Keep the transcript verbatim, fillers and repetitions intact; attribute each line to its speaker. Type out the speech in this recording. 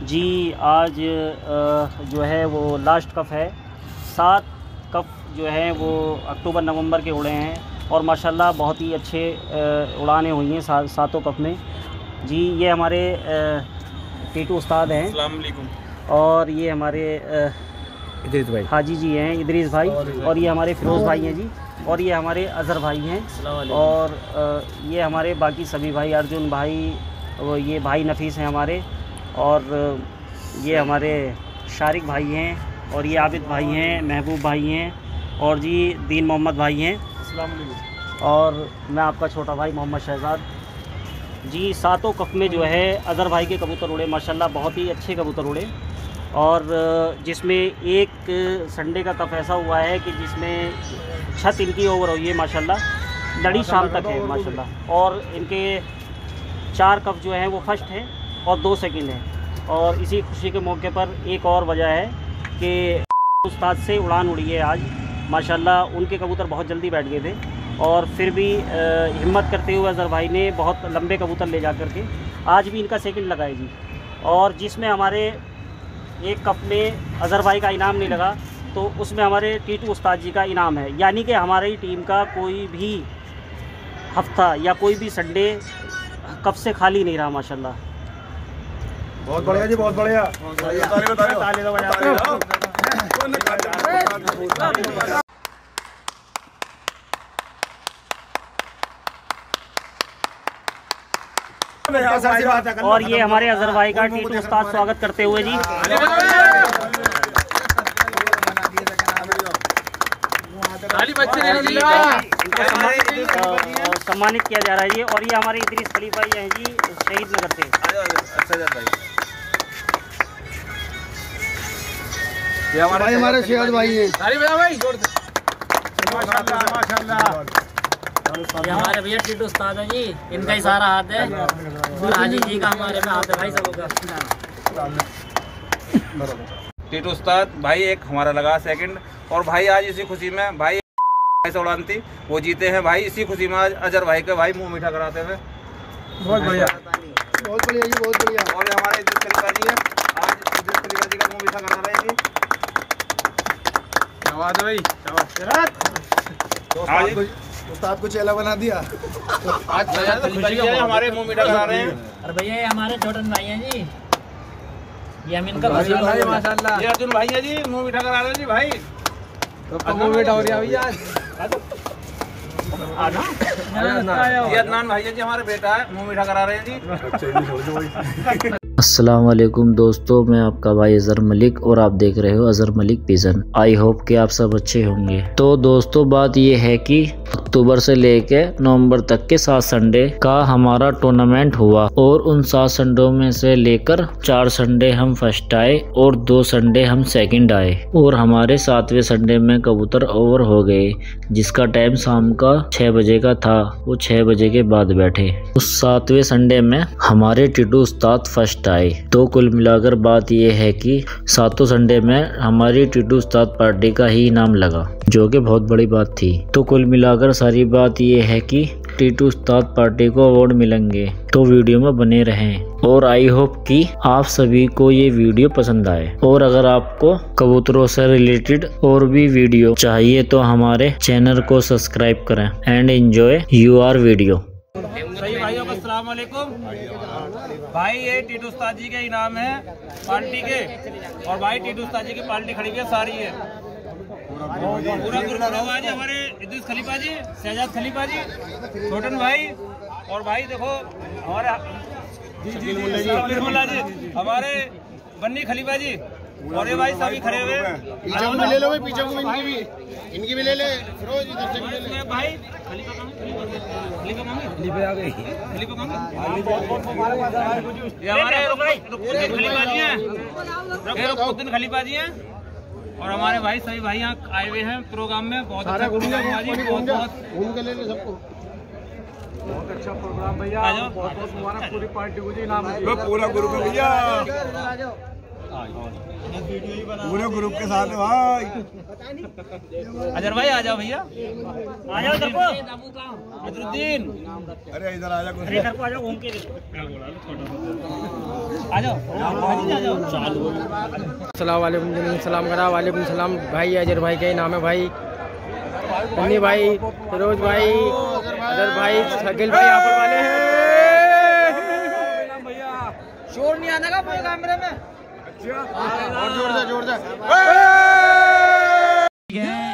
Speaker 1: जी आज जो है वो लास्ट कप है। सात कप जो हैं वो अक्टूबर नवंबर के उड़े हैं और माशाल्लाह बहुत ही अच्छे उड़ानें हुई हैं सा, सातों कप में। जी ये हमारे टीटू उस्ताद हैं। अस्सलाम वालेकुम। और ये हमारे
Speaker 2: इदरीस भाई
Speaker 1: हाजी जी हैं, इदरीस भाई। और ये हमारे फिरोज़ भाई हैं जी। और ये हमारे अज़हर भाई हैं। और ये हमारे बाकी सभी भाई, अर्जुन भाई, वो ये भाई नफीस हैं हमारे। और ये हमारे शारिक भाई हैं। और ये आबिद भाई हैं, महबूब भाई हैं। और जी दीन मोहम्मद भाई हैं। अस्सलाम वालेकुम। और मैं आपका छोटा भाई मोहम्मद शहजाद। जी सातों कप में जो है अज़हर भाई के कबूतर उड़े, माशाल्लाह बहुत ही अच्छे कबूतर उड़े। और जिसमें एक संडे का कप ऐसा हुआ है कि जिसमें छत इनकी ओवर हुई है माशाल्लाह, लड़ी शाम तक है माशाल्लाह। और इनके चार कप जो हैं वो फर्स्ट हैं और दो सेकंड हैं। और इसी खुशी के मौके पर एक और वजह है कि उस्ताद से उड़ान उड़ी है आज माशाल्लाह। उनके कबूतर बहुत जल्दी बैठ गए थे और फिर भी हिम्मत करते हुए अज़हर भाई ने बहुत लंबे कबूतर ले जा कर के आज भी इनका सेकंड लगा है जी। और जिसमें हमारे एक कप में अज़हर भाई का इनाम नहीं लगा तो उसमें हमारे टीटू उस्ताद जी का इनाम है। यानी कि हमारी टीम का कोई भी हफ्ता या कोई भी संडे कप से खाली नहीं रहा माशाल्लाह।
Speaker 2: बहुत बढ़िया जी, बहुत बढ़िया।
Speaker 1: और ये हमारे अज़हर भाई का टीटू उस्ताद स्वागत करते हुए जी सम्मानित किया जा रहा है जी। और ये हमारे इदरीस खलीफा हैं जी, शहीद नगर से।
Speaker 2: ये हमारे भाई हमारे शहजाद भाई हैं।
Speaker 3: ये हमारे भैया टीटू उस्ताद हैं जी, इनका ही सारा हाथ है। और हाजी जी का हमारे में हाथ है भाई सबका।
Speaker 4: टीटू उस्ताद भाई एक हमारा लगा सेकंड। और भाई आज इसी खुशी में भाई से उड़ान थी वो जीते हैं भाई। इसी खुशी में आज अज़हर भाई के भाई मुंह मीठा कराते हुए
Speaker 2: बहुत बढ़िया, बहुत बढ़िया जी, बहुत बढ़िया।
Speaker 4: और हमारे इदरीस खलीफा जी है, आज इदरीस खलीफा जी का मुंह मीठा करा रहे हैं जी।
Speaker 2: नवाज भाई उस्ताद को चेला बना दिया।
Speaker 4: आज हमारे मुंह मीठा करा रहे हैं।
Speaker 3: और भैया ये हमारे छोटन भाई हैं जी, ये हम इनका
Speaker 4: भाई माशाल्लाह। ये अर्जुन भाई है जी, मुंह मीठा करा रहे हैं जी भाई।
Speaker 2: तो मुंह मीठा हो रहा है भैया।
Speaker 4: ये अदनान भाई है जी, हमारे बेटा है, मुंह मीठा करा रहे हैं जी।
Speaker 5: अस्सलाम वालेकुम दोस्तों, मैं आपका भाई अज़हर मलिक और आप देख रहे हो Azhar Malik pigeon. I hope कि आप सब अच्छे होंगे। तो दोस्तों बात ये है कि अक्टूबर से लेके नवंबर तक के सात संडे का हमारा टूर्नामेंट हुआ और उन सात संडों में से लेकर चार संडे हम फर्स्ट आए और दो संडे हम सेकंड आए। और हमारे सातवें संडे में कबूतर ओवर हो गए जिसका टाइम शाम का छह बजे का था, वो छह बजे के बाद बैठे। उस सातवें संडे में हमारे टीटू उस्ताद फर्स्ट आए। तो कुल मिलाकर बात यह है कि सातों संडे में हमारी टीटू उस्ताद पार्टी का ही इनाम लगा, जो कि बहुत बड़ी बात थी। तो कुल मिलाकर सारी बात यह है कि टीटू उस्ताद पार्टी को अवार्ड मिलेंगे, तो वीडियो में बने रहें। और आई होप कि आप सभी को ये वीडियो पसंद आए। और अगर आपको कबूतरों से रिलेटेड और भी वीडियो चाहिए तो हमारे चैनल को सब्सक्राइब करें एंड एंजॉय योर वीडियो।
Speaker 4: सही भाइयों को अस्सलाम वालेकुम। भाई ये टीटू उस्ताद जी के इनाम है पार्टी के। और भाई टीटू उस्ताद जी की पार्टी खड़ी है सारी है, पूरा ग्रुप लोग आज हमारे इदरीस खलीफा जी, शहजाद खलीफा जी, छोटन भाई। और भाई देखो हमारे मुल्ला जी, हमारे बन्नी खलीफा जी। और ये भाई सभी खड़े हुए।
Speaker 2: पीछे को ले लो भाई, पीछे को इनकी भी इनकी भी ले ले फिरोज, इधर से भी ले ले भाई।
Speaker 4: खलीफा कहाँ है? खलीफा कहाँ है?
Speaker 2: खलीफा आ गई।
Speaker 4: खलीफा कहाँ है? ये हमारे रुकनुद्दीन खलीफा जी हैं, रुकनुद्दीन खलीफा जी हैं। और हमारे भाई सभी भाई यहाँ आए हुए हैं प्रोग्राम में। बहुत अच्छा प्रोग्राम हुआ जी, बहुत बहुत
Speaker 2: घूम के ले ले सबको। बहुत अच्छा प्रोग्राम भैया, बहुत बहुत मुबारक पूरी पार्टी को जी। नाम पूरा ग्रुप है भैया। पूरे ग्रुप के साथ भाई।
Speaker 4: अजहर भाई आ जाओ भैया,
Speaker 1: आ जाओ इधर को।
Speaker 4: अजरुद्दीन
Speaker 2: अरे इधर आ जा,
Speaker 1: अरे इधर को आ जाओ, घूम के
Speaker 4: आ जाओ, आ जाओ।
Speaker 6: अस्सलाम वालेकुम, सलाम करा। वालेकुम सलाम भाई। अजहर भाई का ही नाम है भाई। बन्नी भाई, फिरोज भाई, अजहर भाई, शकील भाई यहाँ पर वाले हैं। शोर नहीं आने का पूरे कैमरे में।
Speaker 2: और जोर से जोर से।